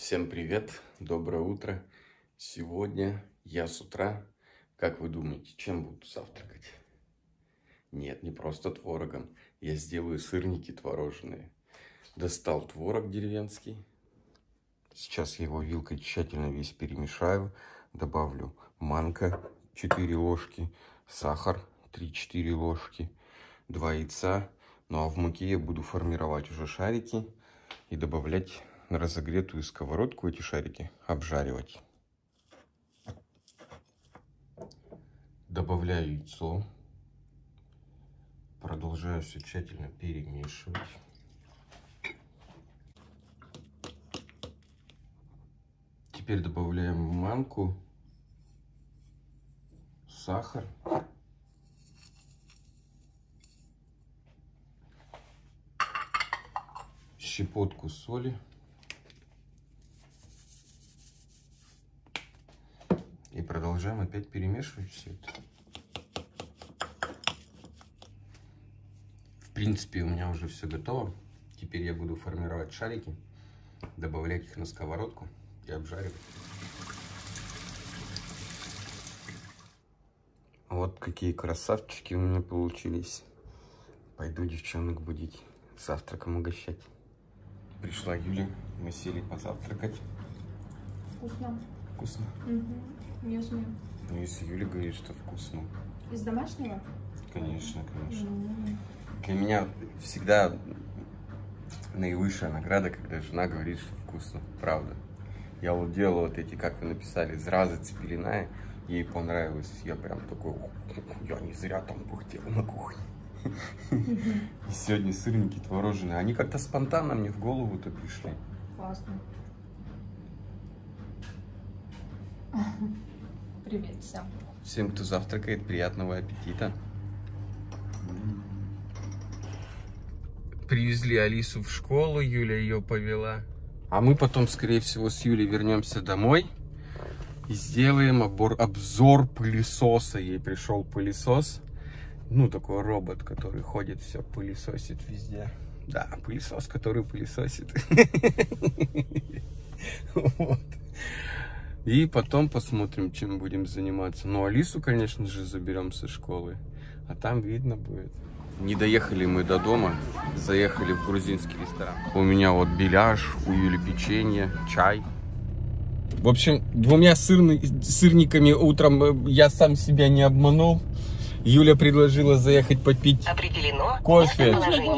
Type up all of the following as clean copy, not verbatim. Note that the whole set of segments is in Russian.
Всем привет, доброе утро. Сегодня я с утра, как вы думаете, чем буду завтракать? Нет, не просто творогом. Я сделаю сырники творожные. Достал творог деревенский. Сейчас я его вилкой тщательно весь перемешаю. Добавлю манка 4 ложки, сахар 3-4 ложки, 2 яйца. Ну а в муке я буду формировать уже шарики и добавлять на разогретую сковородку эти шарики, обжаривать. Добавляю яйцо. Продолжаю все тщательно перемешивать. Теперь добавляем манку, сахар, щепотку соли и продолжаем опять перемешивать все это. В принципе, у меня уже все готово. Теперь я буду формировать шарики, добавлять их на сковородку и обжаривать. Вот какие красавчики у меня получились. Пойду девчонок будить, завтраком угощать. Пришла Юля, мы сели позавтракать. Вкусно. Вкусно? Угу. Нежно. Ну, если Юля говорит, что вкусно. Из домашнего? Конечно, конечно. Для меня всегда наивысшая награда, когда жена говорит, что вкусно. Правда. Я вот делал вот эти, как вы написали, зразы цепелиная. Ей понравилось. Я прям такой, я не зря там пыхтел на кухне. И сегодня сырники творожные. Они как-то спонтанно мне в голову-то пришли. Классно. Привет всем. Всем, кто завтракает, приятного аппетита. Привезли Алису в школу, Юля ее повела. А мы потом, скорее всего, с Юлей вернемся домой и сделаем обзор пылесоса. Ей пришел пылесос. Ну, такой робот, который ходит, все пылесосит везде. Да, пылесос, который пылесосит. Вот. И потом посмотрим, чем будем заниматься. Ну, Алису, конечно же, заберем со школы. А там видно будет. Не доехали мы до дома. Заехали в грузинский ресторан. У меня вот беляш, у Юли печенье, чай. В общем, 2 сырниками утром я сам себя не обманул. Юля предложила заехать попить кофе.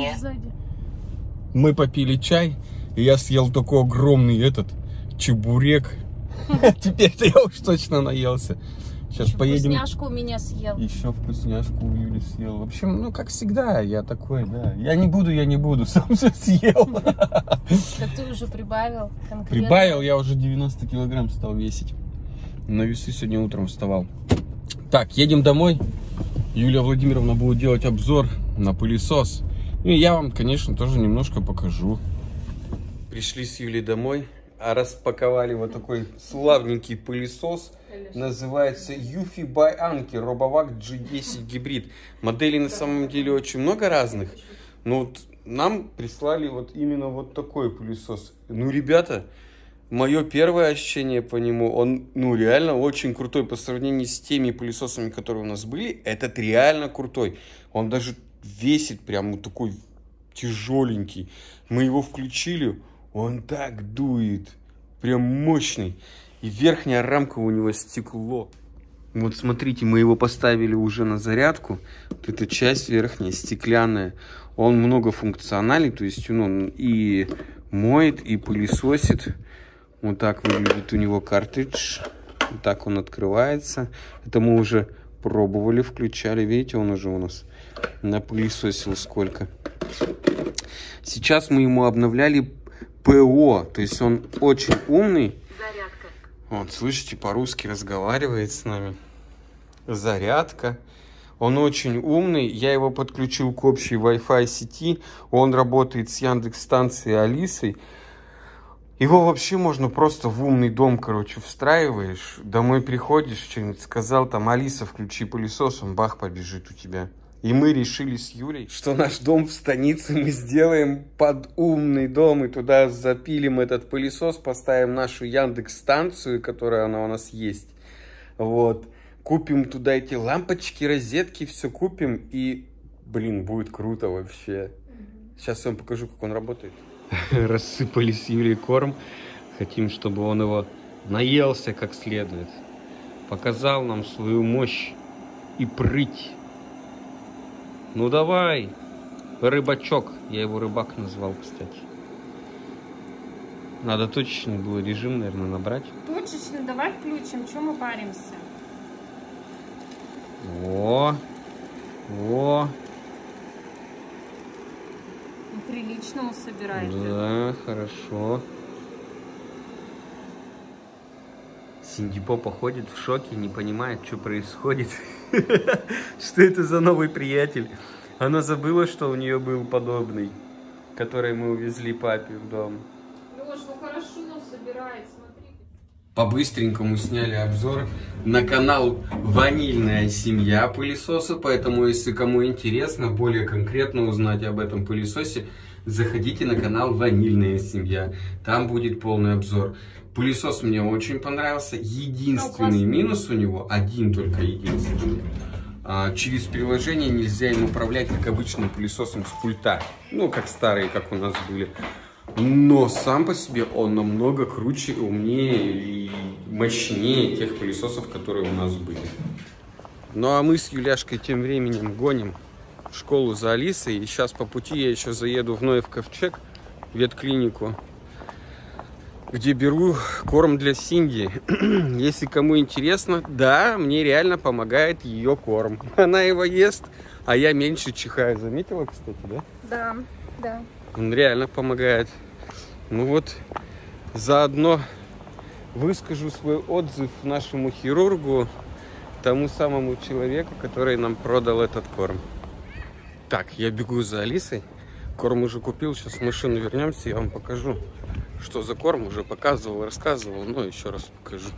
Мы попили чай. И я съел такой огромный чебурек. Теперь-то я уж точно наелся. Сейчас еще поедем. Вкусняшку у меня съел. Еще вкусняшку у Юли съел. В общем, ну как всегда, я такой, да. Я не буду, сам все съел. Так ты уже прибавил конкретно? Прибавил, я уже 90 килограмм стал весить. На весы сегодня утром вставал. Так, едем домой. Юлия Владимировна будет делать обзор на пылесос. И я вам, конечно, тоже немножко покажу. Пришли с Юлей домой. А распаковали вот такой славненький пылесос. Называется Eufy by Anki Robovac G10 гибрид. Моделей на самом деле очень много разных. Но вот нам прислали вот именно вот такой пылесос. Ну, ребята, мое первое ощущение по нему, он, ну, реально очень крутой. По сравнению с теми пылесосами, которые у нас были, этот реально крутой. Он даже весит прям вот такой тяжеленький. Мы его включили. Он так дует, прям мощный. И верхняя рамка у него стекло. Вот смотрите, мы его поставили уже на зарядку. Вот эта часть верхняя стеклянная. Он многофункциональный, то есть он и моет, и пылесосит. Вот так выглядит у него картридж. Вот так он открывается. Это мы уже пробовали, включали. Видите, он уже у нас напылесосил сколько. Сейчас мы ему обновляли ПО, то есть он очень умный. Зарядка. Вот, слышите, по-русски разговаривает с нами. Зарядка. Он очень умный. Я его подключил к общей Wi-Fi сети. Он работает с Яндекс-станцией Алисой. Его вообще можно просто в умный дом, короче, встраиваешь. Домой приходишь, что-нибудь сказал, там, Алиса, включи пылесос, он бах, побежит у тебя. И мы решили с Юлей, что наш дом в станице мы сделаем под умный дом. И туда запилим этот пылесос, поставим нашу Яндекс-станцию, которая она у нас есть. Вот. Купим туда эти лампочки, розетки, все купим. И, блин, будет круто вообще. Сейчас я вам покажу, как он работает. Рассыпали с Юлей корм. Хотим, чтобы он его наелся как следует. Показал нам свою мощь и прыть. Ну давай, рыбачок. Я его рыбак назвал, кстати. Надо точечный был режим, наверное, набрать. Точечный, давай включим, чем мы паримся. О. Прилично он собирает. Да, хорошо. Синди Попа ходит в шоке, не понимает, что происходит. Что это за новый приятель? Она забыла, что у нее был подобный, который мы увезли папе в дом. Леш, ну хорошо собирает, смотри. По-быстренькому сняли обзор на канал «Ванильная семья» пылесоса, поэтому, если кому интересно более конкретно узнать об этом пылесосе, заходите на канал «Ванильная семья», там будет полный обзор. Пылесос мне очень понравился. Единственный минус у него, один только единственный. Через приложение нельзя им управлять, как обычным пылесосом с пульта. Ну, как старые, как у нас были. Но сам по себе он намного круче, умнее и мощнее тех пылесосов, которые у нас были. Ну, а мы с Юляшкой тем временем гоним в школу за Алисой. И сейчас по пути я еще заеду в Ноев Ковчег, ветклинику, где беру корм для Синди. Если кому интересно, да, мне реально помогает ее корм. Она его ест, а я меньше чихаю. Заметила, кстати, да? Да, да. Он реально помогает. Ну вот, заодно выскажу свой отзыв нашему хирургу, тому самому человеку, который нам продал этот корм. Так, я бегу за Алисой. Корм уже купил, сейчас в машину вернемся, я вам покажу, что за корм. Уже показывал, рассказывал, но еще раз покажу.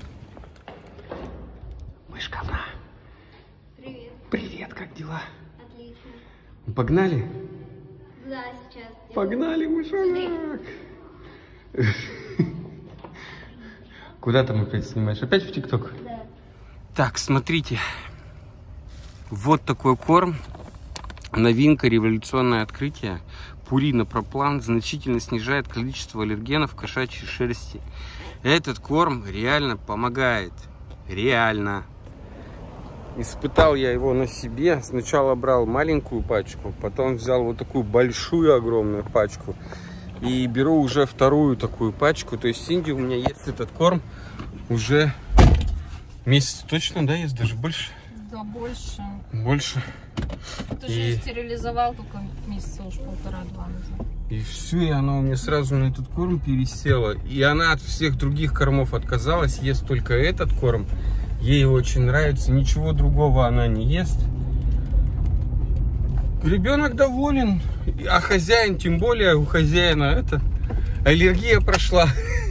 Мышка она. Привет. Привет, как дела? Отлично. Погнали? Да, сейчас. Погнали, мышонок. Куда там опять снимаешь? Опять в ТикТок? Да. Так, смотрите. Вот такой корм. Новинка, революционное открытие. Purina Pro Plan значительно снижает количество аллергенов в кошачьей шерсти. Этот корм реально помогает. Реально. Испытал я его на себе. Сначала брал маленькую пачку, потом взял вот такую большую, огромную пачку. И беру уже вторую такую пачку. То есть Синди у меня ест этот корм уже месяц точно, да, ест? Даже больше? Да, больше. Больше. Ты же стерилизовал только месяца уж полтора-два назад. И все, и она у меня сразу на этот корм пересела. И она от всех других кормов отказалась, ест только этот корм. Ей очень нравится, ничего другого она не ест. Ребенок доволен, а хозяин, тем более у хозяина это аллергия прошла.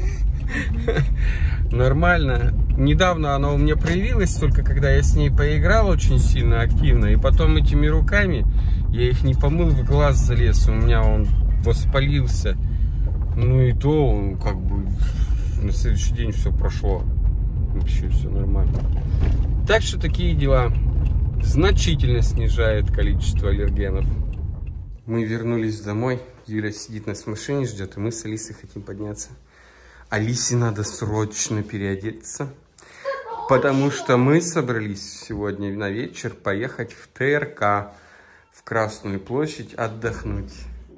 Нормально. Недавно она у меня проявилась, только когда я с ней поиграл очень сильно, активно. И потом этими руками, я их не помыл, в глаз залез. У меня он воспалился. Ну и то, как бы, на следующий день все прошло. Вообще все нормально. Так что такие дела. Значительно снижает количество аллергенов. Мы вернулись домой. Юля сидит нас в машине, ждет. И мы с Алисой хотим подняться. Алисе надо срочно переодеться, потому что мы собрались сегодня на вечер поехать в ТРК, в Красную площадь, отдохнуть.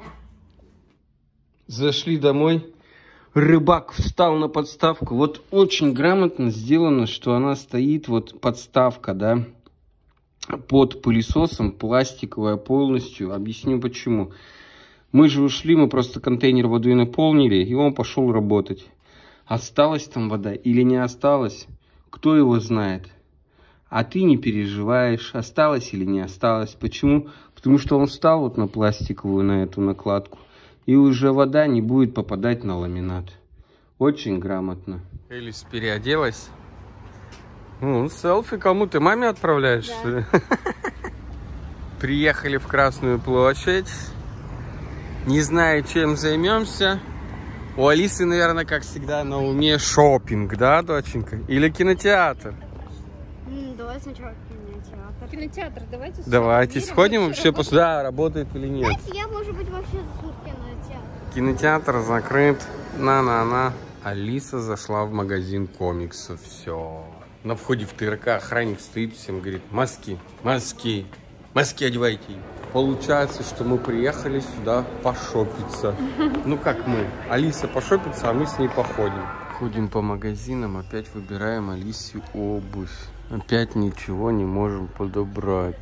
Зашли домой. Рыбак встал на подставку. Вот очень грамотно сделано, что она стоит, вот подставка, да, под пылесосом, пластиковая полностью. Объясню почему. Мы же ушли, мы просто контейнер водой наполнили, и он пошел работать. Осталась там вода или не осталась, кто его знает. А ты не переживаешь, осталось или не осталось. Почему? Потому что он встал вот на пластиковую, на эту накладку, и уже вода не будет попадать на ламинат. Очень грамотно. Элис переоделась. Ну, селфи кому ты? Маме отправляешь? Да. Приехали в Красную площадь. Не знаю, чем займемся. У Алисы, наверное, как всегда, на уме шопинг, да, доченька? Или кинотеатр? Давай сначала кинотеатр. Кинотеатр, давайте. Давайте сходим вообще, да, работает или нет. Знаете, я, может быть, вообще засну в кинотеатр. Кинотеатр закрыт. На-на-на. Алиса зашла в магазин комиксов. Все. На входе в ТРК охранник стоит, всем говорит: маски, маски, маски одевайте. Получается, что мы приехали сюда пошопиться. Ну как мы? Алиса пошопится, а мы с ней походим. Ходим по магазинам, опять выбираем Алисе обувь. Опять ничего не можем подобрать.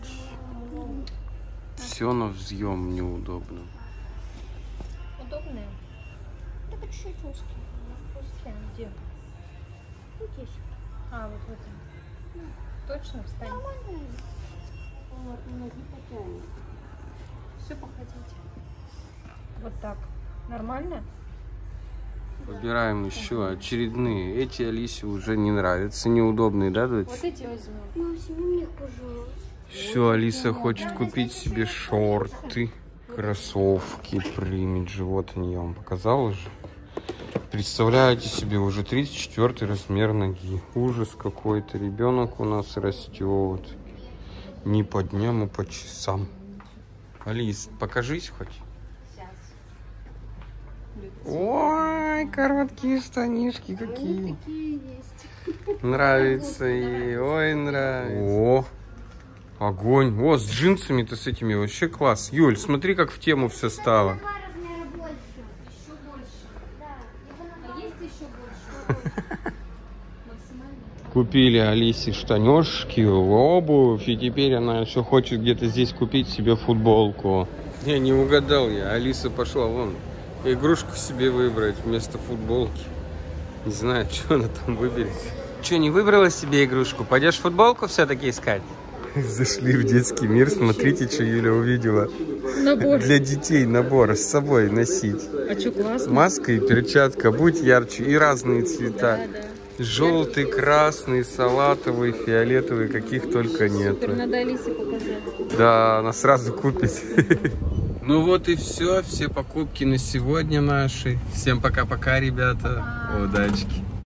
Все на взъем неудобно. Удобные? Так чуть-чуть узкие. Узкие где? Вот здесь. А, вот в этом. Точно встань. Вот, ноги потянем. Все походите. Вот так. Нормально? Выбираем еще очередные. Эти Алисе уже не нравятся, неудобные, да, дочь? Вот эти возьмем. Мам, сними мне, пожалуйста. Все, Алиса хочет купить себе шорты, кроссовки, примиджи. Вот они, я вам показал уже. Представляете себе, уже 34 размер ноги. Ужас какой-то. Ребенок у нас растет. Не по дням, а по часам. Алис, покажись хоть. Ой, короткие штанишки какие. Такие есть. Нравится ей. Ой, нравится. О, огонь. О, с джинсами-то с этими вообще класс. Юль, смотри, как в тему все стало. Два размера больше. Еще больше. Да. А есть еще больше? Максимально. Купили Алисе штанешки, обувь, и теперь она еще хочет где-то здесь купить себе футболку. Не угадал я. Алиса пошла вон игрушку себе выбрать вместо футболки. Не знаю, что она там выберет. Че, не выбрала себе игрушку? Пойдешь футболку все-таки искать? Зашли в детский мир, смотрите, что Юля увидела. Набор. Для детей набор с собой носить. А что, классно? Маска и перчатка, будь ярче, и разные цвета. Да. Желтый, красный, салатовый, фиолетовый, каких только нет. Супер, надо Алисе показать. Да, она сразу купит. Ну вот и все покупки на сегодня наши. Всем пока-пока, ребята. Удачки.